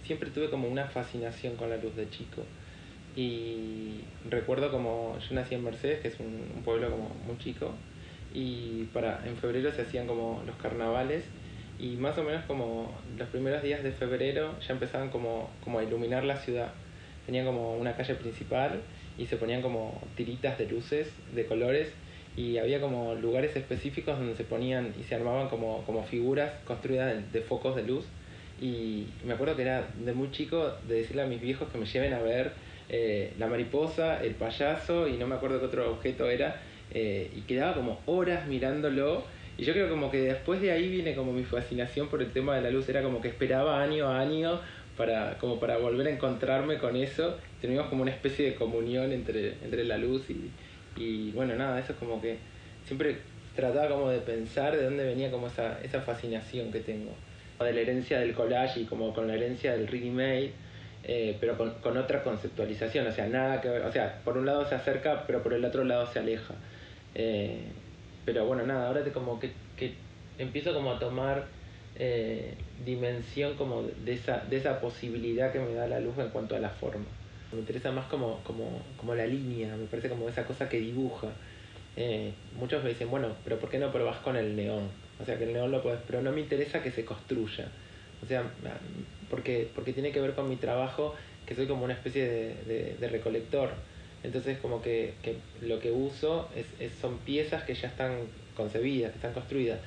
siempre tuve como una fascinación con la luz de chico. Y recuerdo como yo nací en Mercedes, que es un pueblo como muy chico, y en febrero se hacían como los carnavales, y más o menos como los primeros días de febrero ya empezaban como a iluminar la ciudad. Tenían como una calle principal y se ponían como tiritas de luces, de colores, y había como lugares específicos donde se ponían y se armaban como figuras construidas de focos de luz. Y me acuerdo que era de muy chico de decirle a mis viejos que me lleven a ver la mariposa, el payaso y no me acuerdo qué otro objeto era, y quedaba como horas mirándolo. Y yo creo como que después de ahí viene como mi fascinación por el tema de la luz. Era como que esperaba año a año para volver a encontrarme con eso. Teníamos como una especie de comunión entre la luz y bueno, nada, eso es como que siempre trataba como de pensar de dónde venía como esa fascinación que tengo. De la herencia del collage y como con la herencia del ready-made, pero con otra conceptualización, o sea, nada que ver, o sea, por un lado se acerca, pero por el otro lado se aleja. Pero bueno, nada, ahora como que empiezo como a tomar dimensión como de esa posibilidad que me da la luz en cuanto a la forma. Me interesa más como la línea, me parece como esa cosa que dibuja. Muchos me dicen, bueno, pero ¿por qué no probás con el neón? O sea, que el neón lo puedes, pero no me interesa que se construya. O sea, porque tiene que ver con mi trabajo, que soy como una especie de recolector. Entonces como que lo que uso son piezas que ya están concebidas, que están construidas.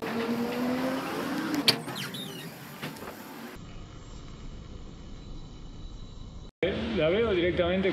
La veo directamente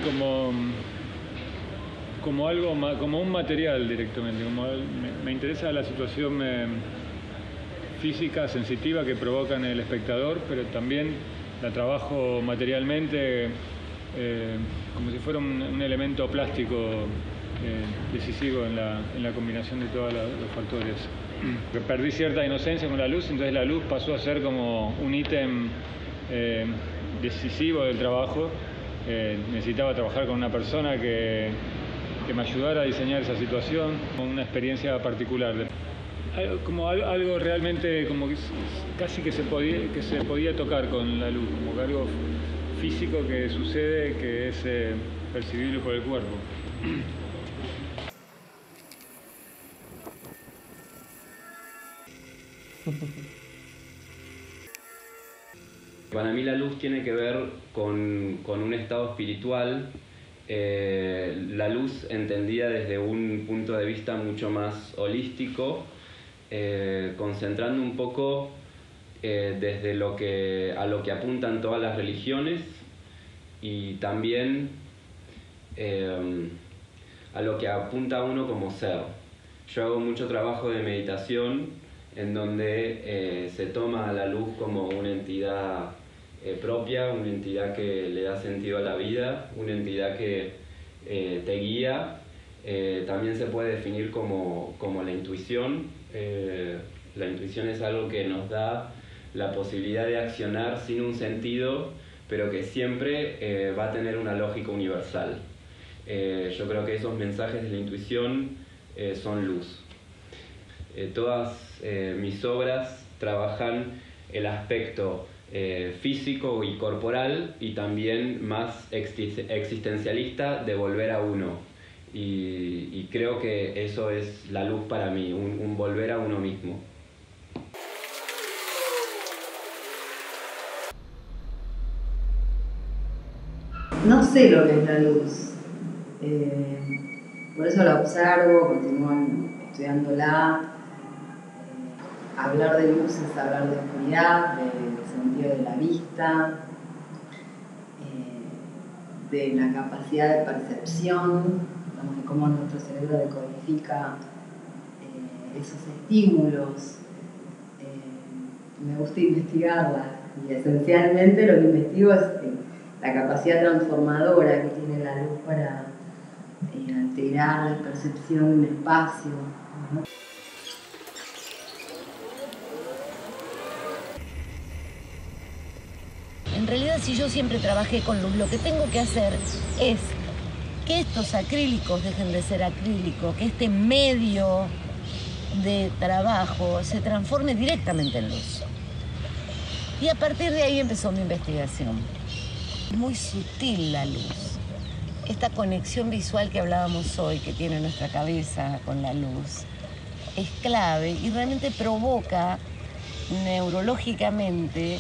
como algo, como un material directamente. Me interesa la situación física, sensitiva que provoca en el espectador, pero también la trabajo materialmente como si fuera un elemento plástico decisivo en la combinación de todos los factores. Perdí cierta inocencia con la luz, entonces la luz pasó a ser como un ítem decisivo del trabajo. Necesitaba trabajar con una persona que me ayudara a diseñar esa situación, con una experiencia particular. Como algo realmente como que casi que se podía tocar con la luz, como que algo físico que sucede, que es percibible por el cuerpo. Para mí la luz tiene que ver con un estado espiritual, la luz entendida desde un punto de vista mucho más holístico, concentrando un poco desde a lo que apuntan todas las religiones y también a lo que apunta uno como ser. Yo hago mucho trabajo de meditación en donde se toma a la luz como una entidad propia, una entidad que le da sentido a la vida, una entidad que te guía. También se puede definir como la intuición. La intuición es algo que nos da la posibilidad de accionar sin un sentido, pero que siempre va a tener una lógica universal. Yo creo que esos mensajes de la intuición son luz. Todas mis obras trabajan el aspecto físico y corporal y también más existencialista de volver a uno. Y creo que eso es la luz para mí, un volver a uno mismo. No sé lo que es la luz, por eso la observo, continúo estudiándola. Hablar de luz es hablar de oscuridad, del sentido de la vista, de la capacidad de percepción, de cómo nuestro cerebro decodifica esos estímulos. Me gusta investigarla y esencialmente lo que investigo es la capacidad transformadora que tiene la luz para alterar la percepción de un espacio, ¿no? En realidad, si yo siempre trabajé con luz, lo que tengo que hacer es que estos acrílicos dejen de ser acrílicos, que este medio de trabajo se transforme directamente en luz. Y a partir de ahí empezó mi investigación. Es muy sutil la luz. Esta conexión visual que hablábamos hoy, que tiene nuestra cabeza con la luz, es clave y realmente provoca neurológicamente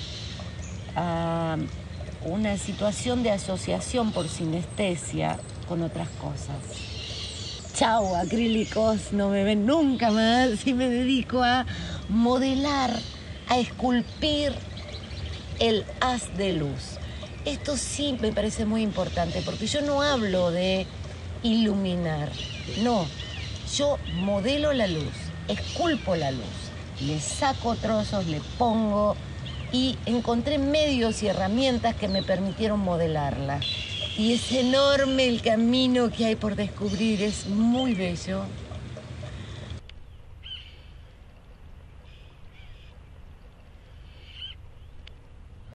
una situación de asociación por sinestesia con otras cosas. Chau, acrílicos, no me ven nunca más y me dedico a modelar, a esculpir el haz de luz. Esto sí me parece muy importante porque yo no hablo de iluminar, no, yo modelo la luz, esculpo la luz, le saco trozos, le pongo y encontré medios y herramientas que me permitieron modelarla. Y es enorme el camino que hay por descubrir, es muy bello.